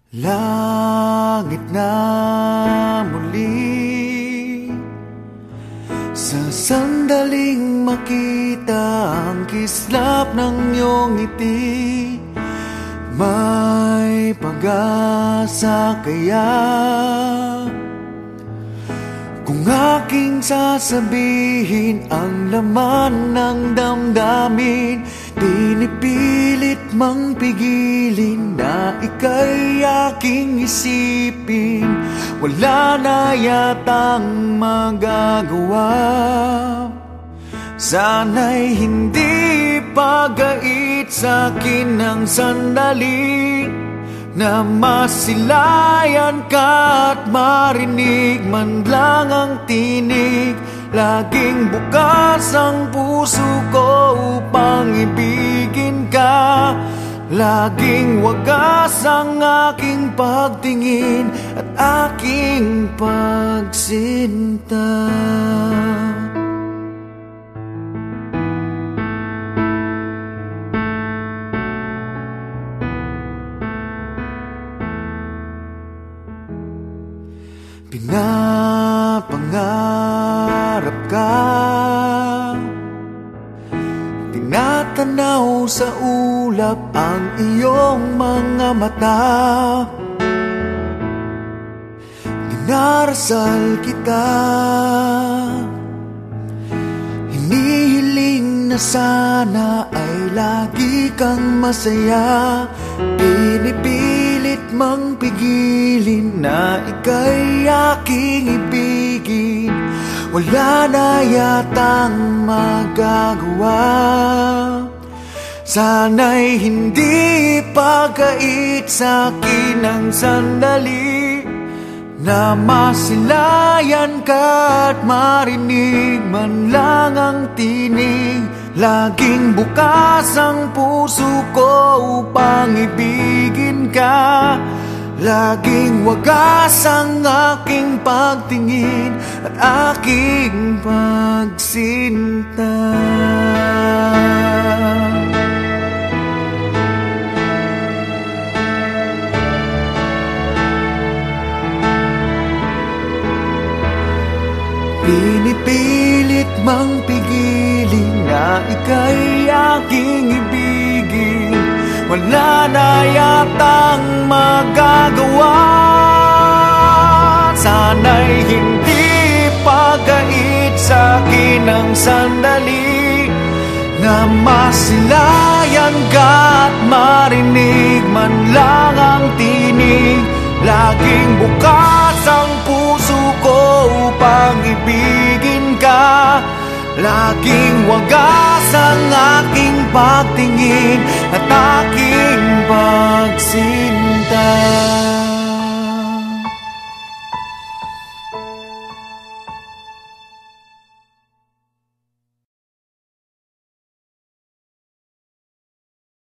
Langit na muli, sa sandaling makita ang kislap ng iyong ngiti. May pag-asa kaya kung aking sasabihin ang laman ng damdamin? Pinipilit mang pigilin na ika'y aking isipin. Wala na yatang magagawa. Sana'y hindi pagait sa'kin ng sandali na masilayan ka at marinig man lang ang tinig. Laging bukas ang puso ko upang ibigin ka. Laging wagas ang aking pagtingin at aking pagsinta. Pinapangarap ka, tinatanaw sa ulap ang iyong mga mata. Dinarasal kita, hinihiling na sana ay lagi kang masaya. Pinipilit mang pigilin na ika'y aking ibigin. Wala na yatang magagawa. Sana'y hindi pagait sa'kin ang sandali na masilayan ka at marinig man lang ang tinig. Laging bukas ang puso ko upang ibigin ka. Laging wagas ang aking pagtingin at aking pagsinta. Pinipilit mang pigilin na ika'y aking ibigin. Wala na yatang magagawa. Sana'y hindi pagait sa'kin ang sandali na masilayan ka at marinig man lang ang tinig. Laging bukas ang puso ko upang ibigin ka. Laging wagas ang aking pagtingin at aking pagsinta.